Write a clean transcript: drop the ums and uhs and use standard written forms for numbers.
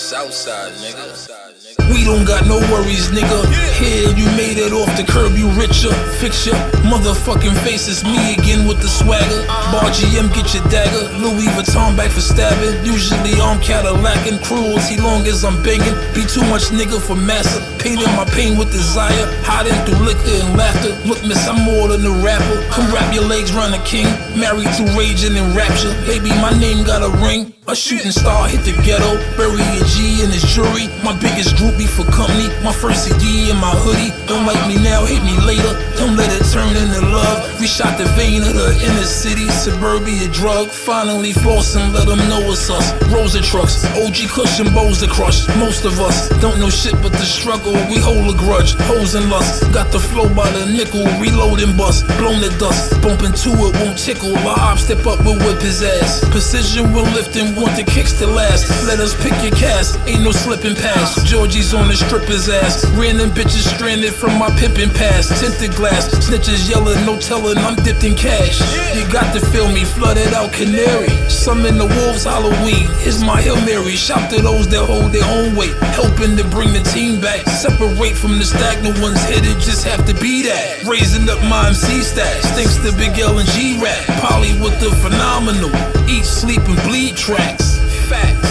Southside, nigga. We don't got no worries, nigga. Here, you made it off the curb, you richer. Fix your motherfucking face, it's me again with the swagger. Bar GM, get your dagger. Louis Vuitton back for stabbing. Usually I'm Cadillac and cruelty long as I'm banging. Be too much nigga for massa. Painting my pain with desire. Hiding through liquor and laughter. Look, miss, I'm more than a rapper. Come wrap your legs round a king. Married to raging and rapture. Baby, my name got a ring. A shooting star hit the ghetto. Bury a G in his jury. My biggest groupie for company. My first CD in my hoodie. Don't like me now, hate me later. Don't let it turn into love. We shot the vein of the inner city. Suburbia drug. Finally flossing, let them know it's us. Rosa trucks, OG cushion bows to crush. Most of us don't know shit but the struggle. We hold a grudge, hoes and lust. Got the flow by the nickel. Reload and bust, blown to dust. Bump into it won't tickle. My op step up will whip his ass. Precision will lift and want the kicks to last. Let us pick your cast, ain't no slipping past. Georgie's on the stripper's ass. Random bitches stranded from my pimping past. Tinted glass, snitches yelling, no telling I'm dipped in cash. You got to feel me, flooded out canary. Summon the wolves Halloween, here's my Hail Mary. Shout to those that hold their own weight, helping to bring the team back. Separate from the stagnant ones, headed just have to be that. Raising up my MC stats, thanks to Big L and G-Rap. Polly with the phenomenal, eat, sleep and bleed tracks. Facts.